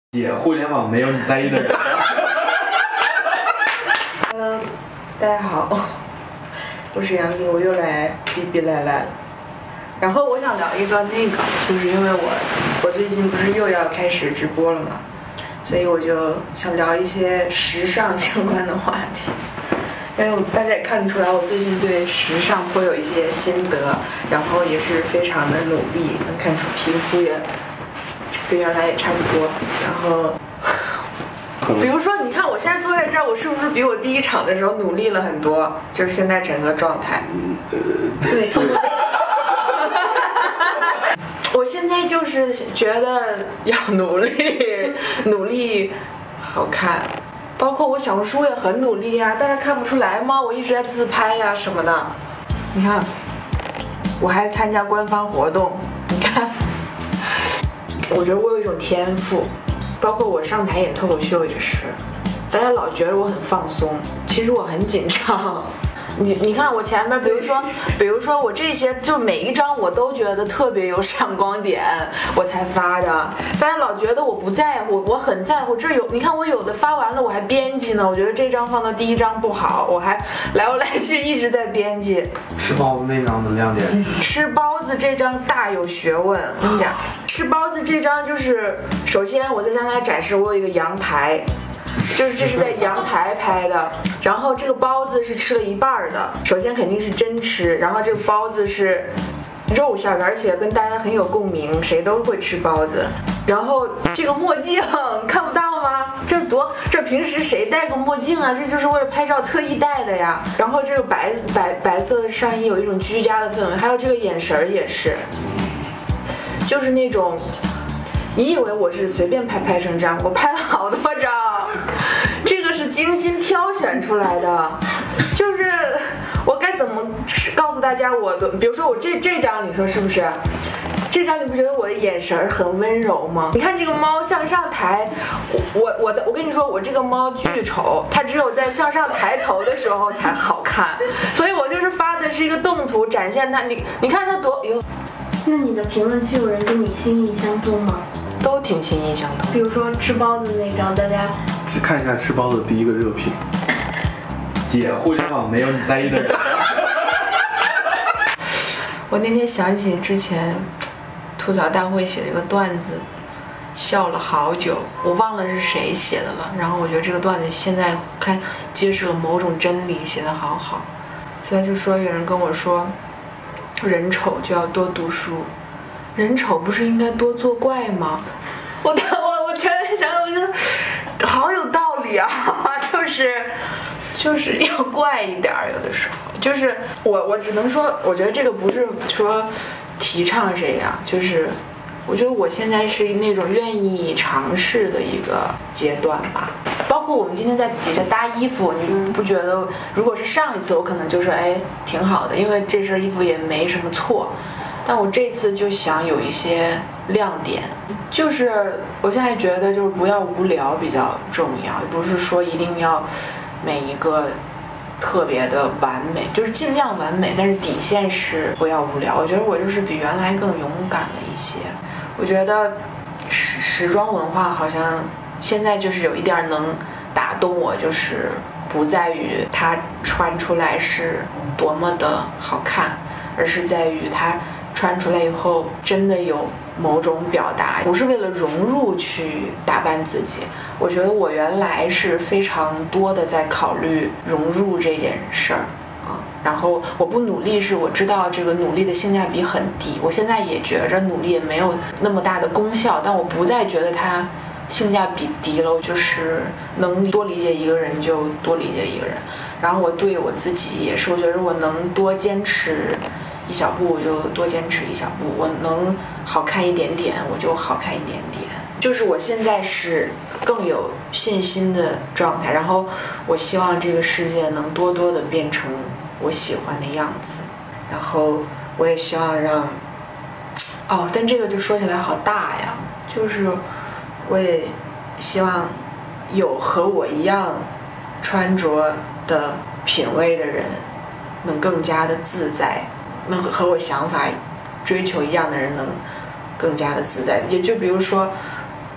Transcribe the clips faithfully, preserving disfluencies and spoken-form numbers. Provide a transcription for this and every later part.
姐，互联网没有你在意的人。 Hello， 大家好，我是杨丽，我又来逼逼赖赖了。然后我想聊一个那个，就是因为我我最近不是又要开始直播了嘛，所以我就想聊一些时尚相关的话题。但是大家也看得出来，我最近对时尚颇有一些心得，然后也是非常的努力，能看出皮肤也跟原来也差不多。然后，比如说，你看我现在坐在这儿，我是不是比我第一场的时候努力了很多？就是现在整个状态。对。我现在就是觉得要努力，努力好看。包括我小红书也很努力呀、啊，大家看不出来吗？我一直在自拍呀、啊、什么的。你看，我还参加官方活动。你看，我觉得我有一种天赋，包括我上台演脱口秀也是，大家老觉得我很放松，其实我很紧张。你你看我前面，比如说，比如说我这些，就每一张我都觉得特别有闪光点，我才发的。大家老觉得我不在乎，我很在乎。这有，你看我有的发完了，我还编辑呢。我觉得这张放到第一张不好，我还来回来去一直在编辑。 吃包子那张的亮点。 嗯、吃包子这张大有学问，我跟你讲，吃包子这张就是，首先我在向大家展示我有一个阳台。就是这是在阳台拍的，然后这个包子是吃了一半的，首先肯定是真吃，然后这个包子是肉馅的，而且跟大家很有共鸣，谁都会吃包子。然后这个墨镜看不到吗？这多这平时谁戴个墨镜啊？这就是为了拍照特意戴的呀。然后这个白白白色的上衣有一种居家的氛围，还有这个眼神也是，就是那种。你以为我是随便拍拍成这样？我拍了好多张，这个是精心挑选出来的。就是我该怎么告诉大家我的？比如说我这这张，你说是不是？这张你不觉得我的眼神很温柔吗？你看这个猫向上抬，我我的我跟你说，我这个猫巨丑，它只有在向上抬头的时候才好看。所以我就是发的是一个动图，展现它。你你看它多哟。 那你的评论区有人跟你心意相通吗？ 都挺心意相通。 比如说吃包子那张，大家看一下吃包子第一个热评。 姐，互联网没有你在意的人。 我那天想起之前吐槽大会写的一个段子，笑了好久，我忘了是谁写的了。然后我觉得这个段子现在看揭示了某种真理，写得好好。所以就说有人跟我说，人丑就要多读书。人丑不是应该多作怪吗？我我我突然想想，我觉得好有道理啊！就是就是要怪一点，有的时候就是我我只能说，我觉得这个不是说提倡谁呀、啊，就是我觉得我现在是那种愿意尝试的一个阶段吧。包括我们今天在底下搭衣服，你不觉得？如果是上一次，我可能就说哎挺好的，因为这身衣服也没什么错。但我这次就想有一些亮点，就是我现在觉得就是不要无聊比较重要，不是说一定要每一个特别的完美，就是尽量完美，但是底线是不要无聊。我觉得我就是比原来更勇敢了一些。我觉得时时装文化好像现在就是有一点能打动我，就是不在于它穿出来是多么的好看，而是在于它穿出来以后真的有某种表达，不是为了融入去打扮自己。我觉得我原来是非常多的在考虑融入这件事儿啊，然后我不努力是我知道这个努力的性价比很低，我现在也觉着努力也没有那么大的功效，但我不再觉得它性价比低了，就是能多理解一个人就多理解一个人。然后我对我自己也是，我觉得我能多坚持一小步我就多坚持一小步，我能好看一点点我就好看一点点，就是我现在是更有信心的状态，然后我希望这个世界能多多的变成我喜欢的样子，然后我也希望让哦，但这个就说起来好大呀，就是我也希望有和我一样穿着的品味的人能更加的自在，能和我想法追求一样的人能更加的自在。也就比如说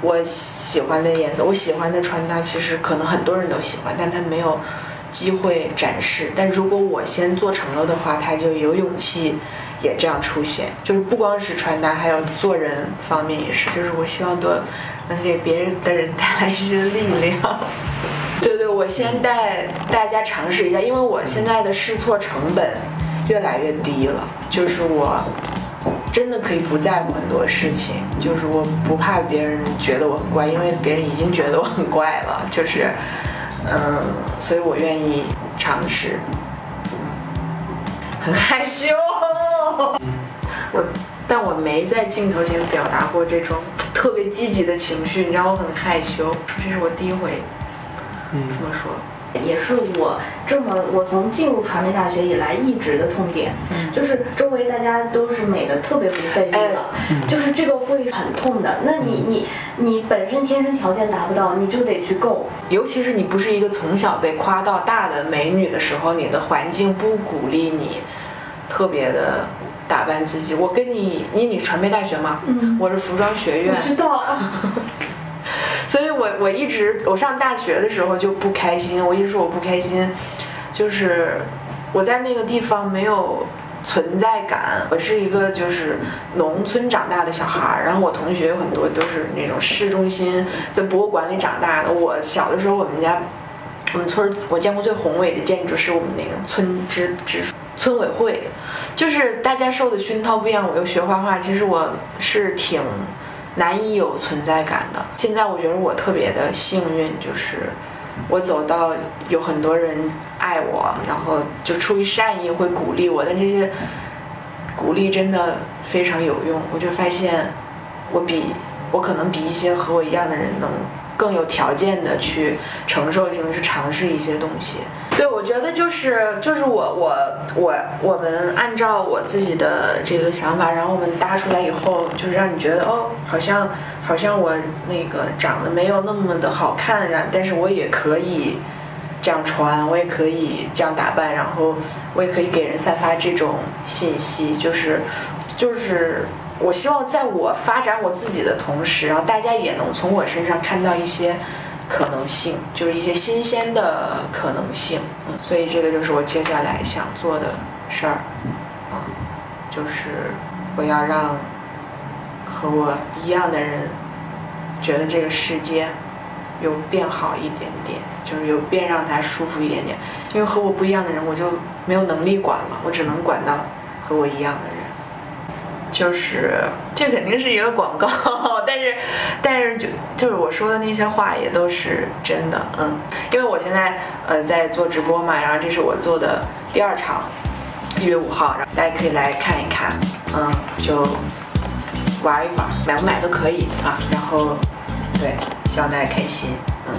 我喜欢的颜色，我喜欢的穿搭，其实可能很多人都喜欢，但他没有机会展示。但如果我先做成了的话，他就有勇气也这样出现。就是不光是穿搭，还有做人方面也是。就是我希望多能给别人的人带来一些力量。对对，我先带大家尝试一下，因为我现在的试错成本越来越低了，就是我真的可以不在乎很多事情，就是我不怕别人觉得我很怪，因为别人已经觉得我很怪了，就是嗯，所以我愿意尝试。嗯，很害羞，我但我没在镜头前表达过这种特别积极的情绪，你知道我很害羞，这是我第一回这么说。 也是我这么我从进入传媒大学以来一直的痛点，嗯、就是周围大家都是美的特别不费力了，哎、就是这个会很痛的。那你你你本身天生条件达不到，你就得去够。 尤其是你不是一个从小被夸到大的美女的时候，你的环境不鼓励你特别的打扮自己。我跟你，你你传媒大学吗？嗯，我是服装学院。 我知道。 所以我我一直我上大学的时候就不开心，我一直说我不开心，就是我在那个地方没有存在感。我是一个就是农村长大的小孩，然后我同学有很多都是那种市中心在博物馆里长大的。我小的时候，我们家我们村我见过最宏伟的建筑是我们那个村支支村委会，就是大家受的熏陶不一样。我又学画画，其实我是挺难以有存在感的。现在我觉得我特别的幸运，就是我走到有很多人爱我，然后就出于善意会鼓励我，但这些鼓励真的非常有用。我就发现我比我可能比一些和我一样的人能更有条件的去承受性去尝试一些东西。对，我觉得就是就是我我我我们按照我自己的这个想法，然后我们搭出来以后，就是让你觉得哦，好像好像我那个长得没有那么的好看呀，但是我也可以这样穿，我也可以这样打扮，然后我也可以给人散发这种信息，就是就是我希望在我发展我自己的同时，然后大家也能从我身上看到一些可能性，就是一些新鲜的可能性。嗯，所以这个就是我接下来想做的事儿，嗯，就是我要让和我一样的人觉得这个世界有变好一点点，就是有变让他舒服一点点。因为和我不一样的人，我就没有能力管了，我只能管到和我一样的人。就是这肯定是一个广告，但是但是就就是我说的那些话也都是真的。嗯，因为我现在呃在做直播嘛，然后这是我做的第二场，一月五号，然后大家可以来看一看，嗯，就玩一玩，买不买都可以啊。然后对，希望大家开心。嗯。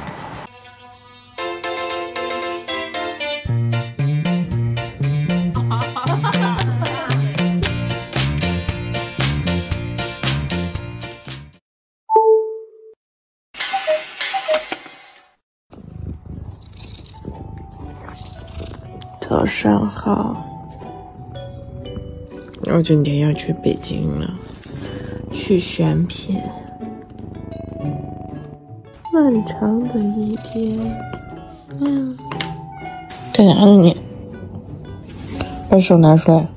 早上好，我今天要去北京了，去选品。漫长的一天，嗯，干啥呢你？把手拿出来。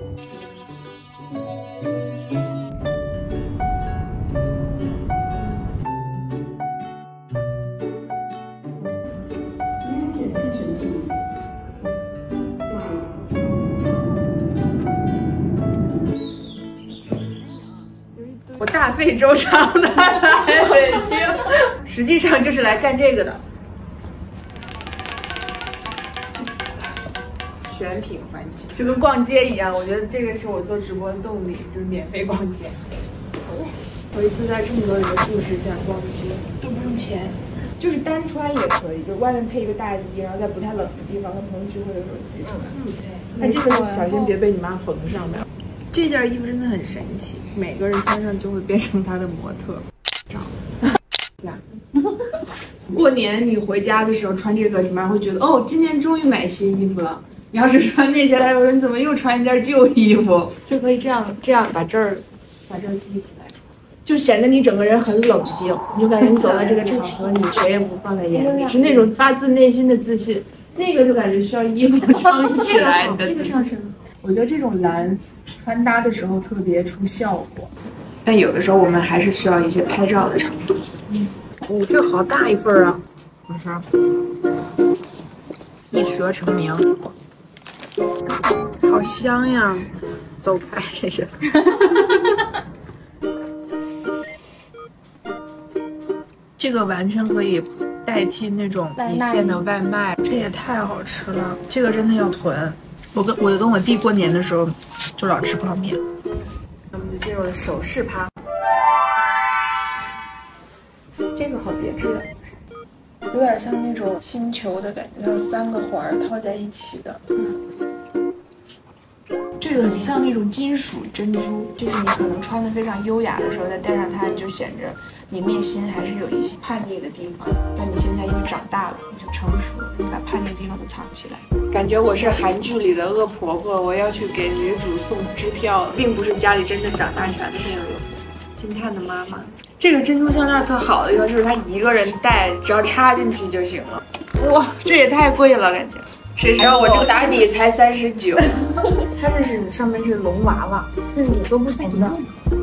我大费周章的来北京，实际上就是来干这个的。选品环节就跟逛街一样，我觉得这个是我做直播的动力，就是免费逛街。我一次在这么多人的故事下逛街都不用钱，就是单穿也可以，就外面配一个大衣，然后在不太冷的地方跟朋友聚会的时候可以穿。嗯，对。但这个小心别被你妈缝上面。这件衣服真的很神奇，每个人穿上就会变成他的模特。过年你回家的时候穿这个，你妈会觉得哦，今年终于买新衣服了。你要是穿那些，她有人怎么又穿一件旧衣服？就可以这样这样把这儿把这儿系起来。 就显得你整个人很冷静，你就感觉你走到这个场合，你谁也不放在眼里，是那种发自内心的自信。那个就感觉需要衣服撑起来的。 这个上身，我觉得这种蓝穿搭的时候特别出效果。 但有的时候我们还是需要一些拍照的程度。嗯，你这好大一份啊！不是，一舌成名，好香呀！走开，这是。这个完全可以代替那种一线的外卖，这也太好吃了。这个真的要囤。我跟我跟我弟过年的时候就老吃泡面。我们就进入了首饰趴。这个好别致啊，有点像那种星球的感觉，它有三个环套在一起的。这个很像那种金属珍珠，就是你可能穿的非常优雅的时候，再戴上它，你就显着你内心还是有一些叛逆的地方。但你现在因为长大了，你就成熟了，你把叛逆的地方都藏起来。感觉我是韩剧里的恶婆婆，我要去给女主送支票，并不是家里真正长大全的那个恶婆婆。惊叹的妈妈，这个珍珠项链特好的地方就是它一个人戴，只要插进去就行了。哇，这也太贵了，感觉。谁知道我这个打底才三十九，它这是上面是龙娃娃，这是都不同的。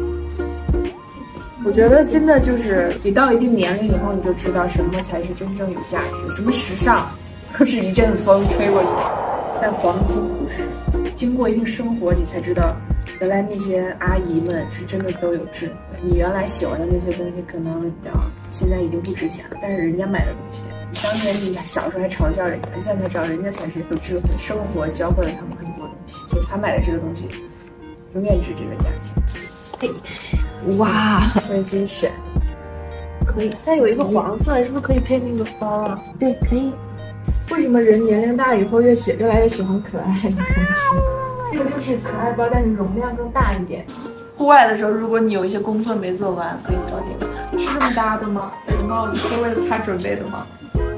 我觉得真的就是你到一定年龄以后，你就知道什么才是真正有价值，什么时尚都是一阵风吹过去。但黄金不是，经过一定生活，你才知道，原来那些阿姨们是真的都有智慧。你原来喜欢的那些东西，可能啊现在已经不值钱了，但是人家买的东西。当年你小时候还嘲笑人家，现在才知道人家才是有智慧，生活教会了他们很多东西，就是他买的这个东西永远值这个价钱。嘿，哇，我也自己选，可以。但有一个黄色，是不是可以配那个包啊？对，可以。为什么人年龄大以后越喜越来越喜欢可爱的东西？这个就是可爱包，但是容量更大一点。户外的时候，如果你有一些工作没做完，可以找点。是这么搭的吗？这个帽子是为了他准备的吗？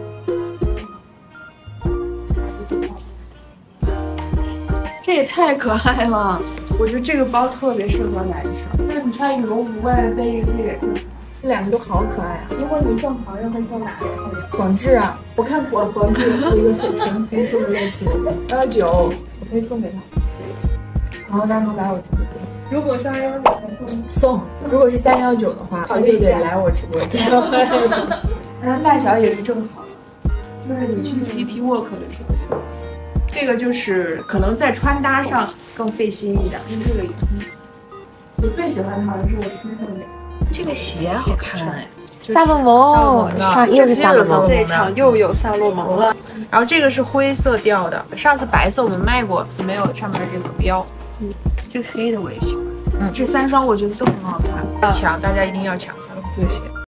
这也太可爱了！我觉得这个包特别适合男生，就是你穿羽绒服外面背着这个，这两个都好可爱啊！如果你送朋友，会送哪个？广智啊，我看广广智有一个很纯黑色的类似幺幺九，我可以送给他。然后让他来我直播间。如果是二幺九送，如果是三幺九的话，他就得来我直播间。然后大小也是正好，就是你去 City Walk 的时候。这个就是可能在穿搭上更费心一点，因为这个我最喜欢的好像是我身上的这个鞋好看哎， 萨洛蒙，上又是萨洛蒙， 这一场又有萨洛蒙了。然后这个是灰色调的，上次白色我们卖过，没有上面这个标。嗯，这个黑的我也喜欢。嗯，这三双我觉得都很好看，抢大家一定要抢三双这些。